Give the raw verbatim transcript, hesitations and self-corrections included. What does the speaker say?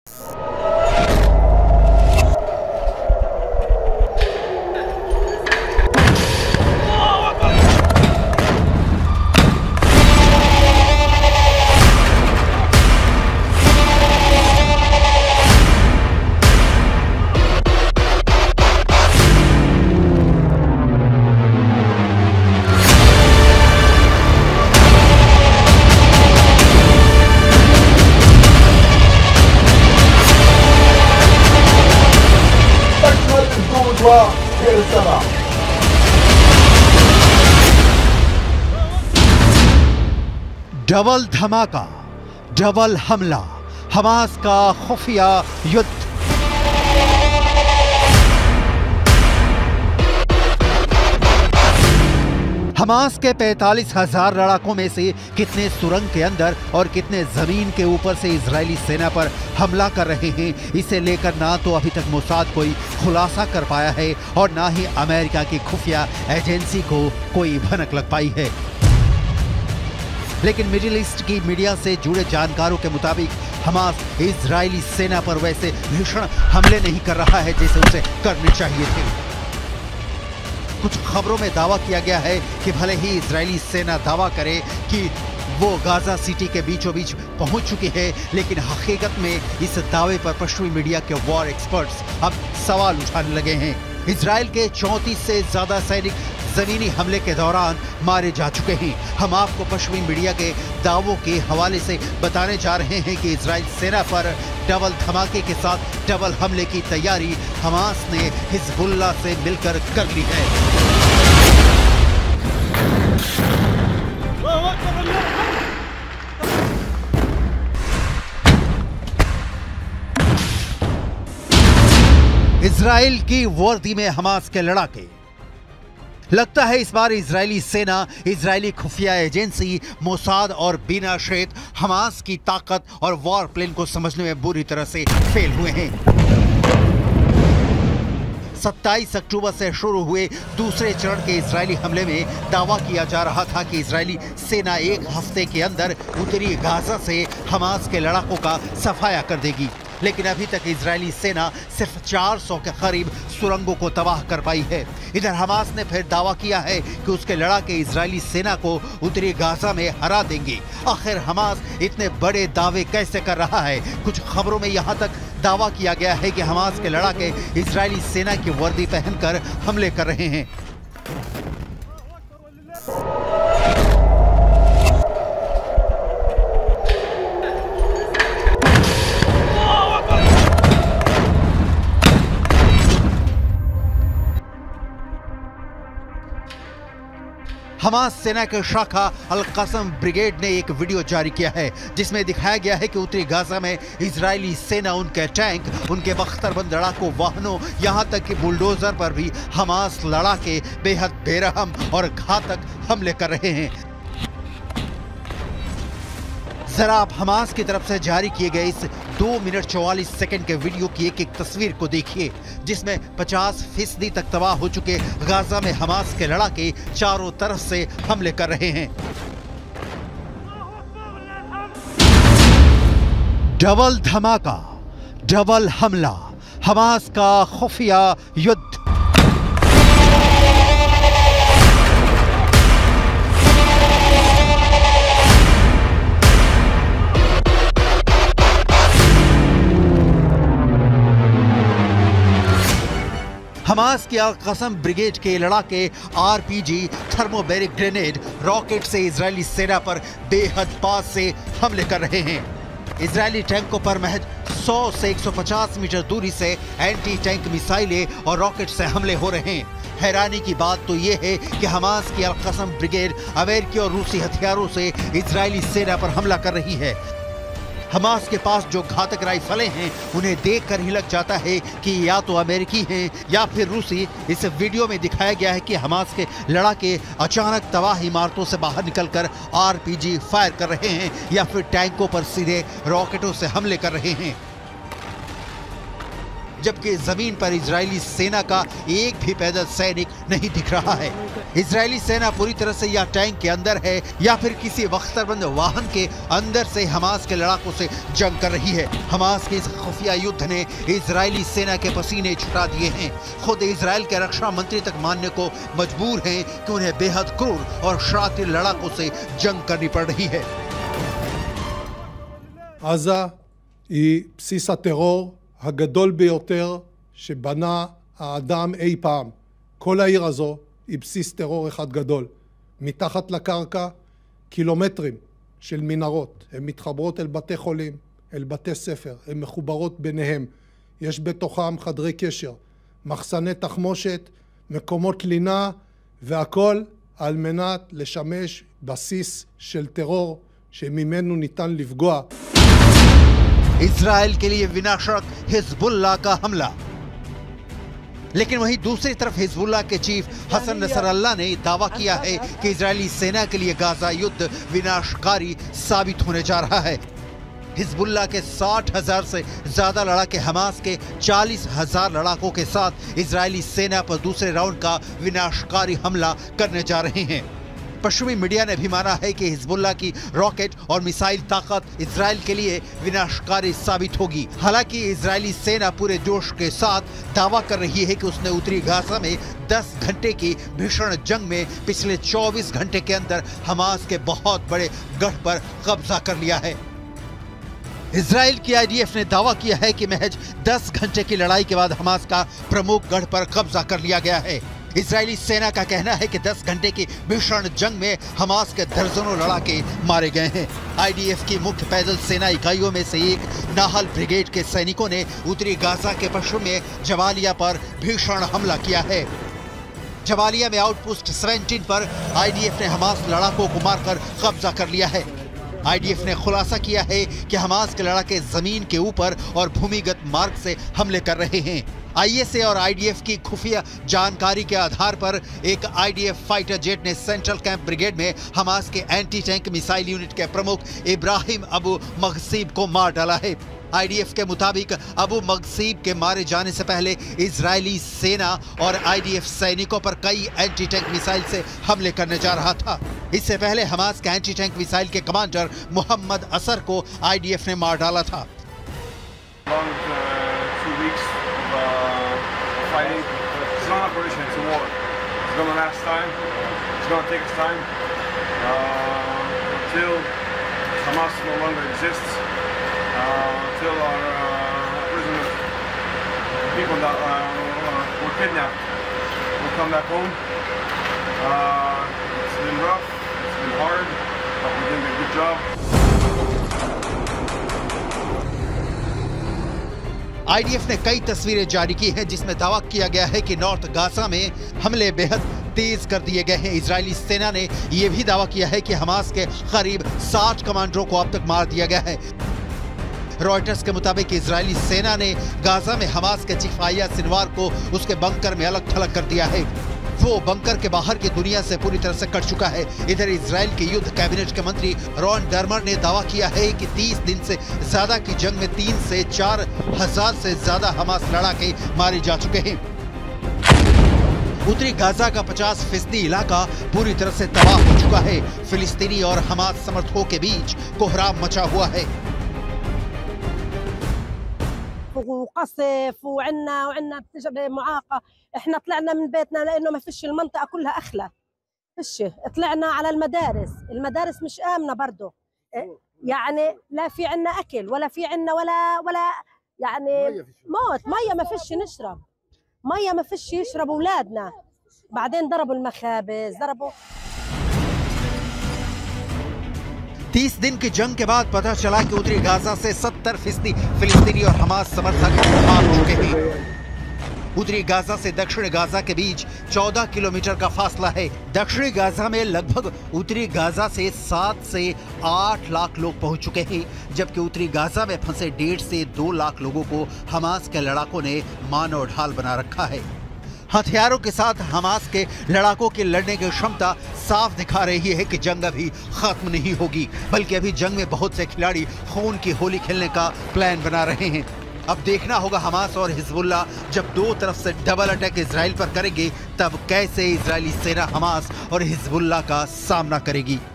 Double धमाका, double हमला, Hamas का खुफिया युद्ध। हमास के पैंतालीस हजार लड़ाकों में से कितने सुरंग के अंदर और कितने जमीन के ऊपर से इजरायली सेना पर हमला कर रहे हैं, इसे लेकर ना तो अभी तक मोसाद कोई खुलासा कर पाया है और ना ही अमेरिका की खुफिया एजेंसी को कोई भनक लग पाई है। लेकिन मिडिल ईस्ट की मीडिया से जुड़े जानकारों के मुताबिक हमास इजरायली सेना पर वैसे भीषण हमले नहीं कर रहा है जैसे उसे करने चाहिए थे। कुछ खबरों में दावा किया गया है कि भले ही इजरायली सेना दावा करे कि वो गाजा सिटी के बीचों बीच पहुंच चुकी है, लेकिन हकीकत में इस दावे पर पश्चिमी मीडिया के वॉर एक्सपर्ट्स अब सवाल उठाने लगे हैं। इजरायल के चौंतीस से ज्यादा सैनिक जमीनी हमले के दौरान मारे जा चुके हैं। हम आपको पश्चिमी मीडिया के दावों के हवाले से बताने जा रहे हैं कि इजरायल सेना पर डबल धमाके के साथ डबल हमले की तैयारी हमास ने हिजबुल्लाह से मिलकर कर ली है। इजराइल की वर्दी में हमास के लड़ाके। लगता है इस बार इजरायली सेना, इजरायली खुफिया एजेंसी मोसाद और बिना शेत हमास की ताकत और वॉर प्लान को समझने में बुरी तरह से फेल हुए हैं। सत्ताईस अक्टूबर से शुरू हुए दूसरे चरण के इजरायली हमले में दावा किया जा रहा था कि इजरायली सेना एक हफ्ते के अंदर उत्तरी गाजा से हमास के लड़ाकों का सफाया कर देगी, लेकिन अभी तक इजरायली सेना सिर्फ चार सौ के करीब सुरंगों को तबाह कर पाई है। इधर हमास ने फिर दावा किया है कि उसके लड़ाके इजरायली सेना को उत्तरी गाजा में हरा देंगे। आखिर हमास इतने बड़े दावे कैसे कर रहा है? कुछ खबरों में यहाँ तक दावा किया गया है कि हमास के लड़ाके इजरायली सेना की वर्दी पहनकर हमले कर रहे हैं। हमास सेना के शाखा अल कसम ब्रिगेड ने एक वीडियो जारी किया है जिसमें दिखाया गया है कि उत्तरी गाजा में इजरायली सेना उनके टैंक, उनके बख्तरबंद लड़ाकू वाहनों, यहां तक कि बुलडोजर पर भी हमास लड़ाके बेहद बेरहम और घातक हमले कर रहे हैं। जरा आप हमास की तरफ से जारी किए गए इस दो मिनट चौवालीस सेकंड के वीडियो की एक एक तस्वीर को देखिए, जिसमें पचास फीसदी तक तबाह हो चुके गाजा में हमास के लड़ाके चारों तरफ से हमले कर रहे हैं। डबल धमाका, डबल हमला, हमास का खुफिया युद्ध। हमास की अल कसम ब्रिगेड के लड़ाके आरपीजी, थर्मोबैरिक ग्रेनेड, रॉकेट से इजरायली सेना पर बेहद पास से हमले कर रहे हैं। इजरायली टैंकों पर महज सौ से एक सौ पचास मीटर दूरी से एंटी टैंक मिसाइलें और रॉकेट से हमले हो रहे हैं। हैरानी की बात तो यह है कि हमास की अल कसम ब्रिगेड अमेरिकी और रूसी हथियारों से इजरायली सेना पर हमला कर रही है। हमास के पास जो घातक राइफलें हैं उन्हें देखकर ही लग जाता है कि या तो अमेरिकी हैं या फिर रूसी। इस वीडियो में दिखाया गया है कि हमास के लड़ाके अचानक तबाह इमारतों से बाहर निकलकर आरपीजी फायर कर रहे हैं या फिर टैंकों पर सीधे रॉकेटों से हमले कर रहे हैं। जबकि जमीन पर इजरायली सेना का एक भी पैदल सैनिक नहीं दिख रहा है। इजरायली सेना पूरी तरह से या टैंक के अंदर है या फिर किसी बख्तरबंद वाहन के अंदर से हमास के लड़ाकों से जंग कर रही है। हमास के इस खुफिया युद्ध ने इजरायली सेना के पसीने छुटा दिए हैं। खुद इजराइल के रक्षा मंत्री तक मानने को मजबूर हैं कि उन्हें बेहद क्रूर और शातिर लड़ाकों से जंग करनी पड़ रही है। עזה היא בסיס הטרור הגדול ביותר שבנה האדם אי פעם. כל העיר הזו היא בסיס טרור אחד גדול. מתחת לקרקע קילומטרים של מנהרות. הן מתחברות אל בתי חולים, אל בתי ספר, הן מחוברות ביניהם. יש בתוכם חדרי קשר, מחסני תחמושת, מקומות לינה, והכל על מנת לשמש בסיס של טרור שממנו ניתן לפגוע. इजराइल के लिए विनाशक हिजबुल्लाह का हमला। लेकिन वहीं दूसरी तरफ हिजबुल्लाह के चीफ हसन नसरल्लाह ने दावा किया है कि इजरायली सेना के लिए गाजा युद्ध विनाशकारी साबित होने जा रहा है। हिजबुल्लाह के साठ हजार से ज्यादा लड़ाके हमास के चालीस हजार लड़ाकों के साथ इजरायली सेना पर दूसरे राउंड का विनाशकारी हमला करने जा रहे हैं। पश्चिमी मीडिया ने भी माना है कि हिजबुल्लाह की रॉकेट और मिसाइल ताकत इजराइल के लिए विनाशकारी साबित होगी। हालांकि इजरायली सेना पूरे जोश के साथ दावा कर रही है कि उसने उत्तरी गाजा में दस घंटे की भीषण जंग में पिछले चौबीस घंटे के अंदर हमास के बहुत बड़े गढ़ पर कब्जा कर लिया है। इजराइल की आईडीएफ ने दावा किया है कि महज दस घंटे की लड़ाई के बाद हमास का प्रमुख गढ़ पर कब्जा कर लिया गया है। इजरायली सेना का कहना है कि दस घंटे की भीषण जंग में हमास के दर्जनों लड़ाके मारे गए हैं। आईडीएफ की मुख्य पैदल सेना इकाइयों में से एक नाहल ब्रिगेड के सैनिकों ने उत्तरी गाजा के पश्चिम में जबालिया पर भीषण हमला किया है। जबालिया में आउटपोस्ट सत्रह पर आईडीएफ ने हमास लड़ाकों को मारकर कब्जा कर लिया है। आईडीएफ ने खुलासा किया है कि हमास के लड़ाके जमीन के ऊपर और भूमिगत मार्ग से हमले कर रहे हैं। आईएसए और आईडीएफ की खुफिया जानकारी के आधार पर एक आईडीएफ फाइटर जेट ने सेंट्रल कैंप ब्रिगेड में हमास के एंटी टैंक मिसाइल यूनिट के प्रमुख इब्राहिम अबू मगसीब को मार डाला है। आईडीएफ के मुताबिक अबू मगसीब के मारे जाने से पहले इजरायली सेना और आईडीएफ सैनिकों पर कई एंटी टैंक मिसाइल से हमले करने जा रहा था। इससे पहले हमास के एंटी टैंक मिसाइल के कमांडर मोहम्मद असर को आईडीएफ ने मार डाला था। Fighting. It's not an operation, it's a war. It's going to last time. It's going to take its time. Uh, until Hamas no longer exists. Uh, until our uh, prisoners, the people that uh, were kidnapped, will come back home. Uh, it's been rough, it's been hard, but we're doing a good job. IDF ने कई तस्वीरें जारी की हैं जिसमें दावा किया गया है कि नॉर्थ गाजा में हमले बेहद तेज कर दिए गए हैं। इजरायली सेना ने यह भी दावा किया है कि हमास के करीब साठ कमांडरों को अब तक मार दिया गया है। रॉयटर्स के मुताबिक इजरायली सेना ने गाजा में हमास के चीफ आया सिनवार को उसके बंकर में अलग थलग कर दिया है। वो बंकर के बाहर की दुनिया से पूरी तरह से कट चुका है। इधर इजराइल के युद्ध कैबिनेट के मंत्री रॉन डर्मर ने दावा किया है कि तीस दिन से ज्यादा की जंग में तीन से चार हजार से ज्यादा हमास लड़ाके मारे जा चुके हैं। उत्तरी गाजा का पचास फीसदी इलाका पूरी तरह से तबाह हो चुका है। फिलिस्तीनी और हमास समर्थकों के बीच कोहराम मचा हुआ है। وقصف وعنا وعنا معاقة. احنا طلعنا من بيتنا لانه ما فيش المنطقة كلها اخلى. فيش طلعنا على المدارس، المدارس مش آمنة برضه. يعني لا في عنا اكل ولا في عنا ولا ولا يعني موت، مية ما فيش نشرب. مية ما فيش يشرب اولادنا. بعدين ضربوا المخابز، ضربوا तीस दिन की जंग के बाद पता चला कि उत्तरी गाजा से सत्तर फीसदी फिलिस्तीनी और हमास समर्थक भाग चुके हैं। उत्तरी गाजा से दक्षिण गाजा के बीच चौदह किलोमीटर का फासला है। दक्षिणी गाजा में लगभग उत्तरी गाजा से सात से आठ लाख लोग पहुंच चुके हैं, जबकि उत्तरी गाजा में फंसे डेढ़ से दो लाख लोगों को हमास के लड़ाकों ने मानव ढाल बना रखा है। हथियारों के साथ हमास के लड़ाकों की लड़ने की क्षमता साफ दिखा रही है कि जंग अभी खत्म नहीं होगी, बल्कि अभी जंग में बहुत से खिलाड़ी खून की होली खेलने का प्लान बना रहे हैं। अब देखना होगा हमास और हिजबुल्लाह जब दो तरफ से डबल अटैक इजराइल पर करेंगे तब कैसे इजरायली सेना हमास और हिजबुल्लाह का सामना करेगी।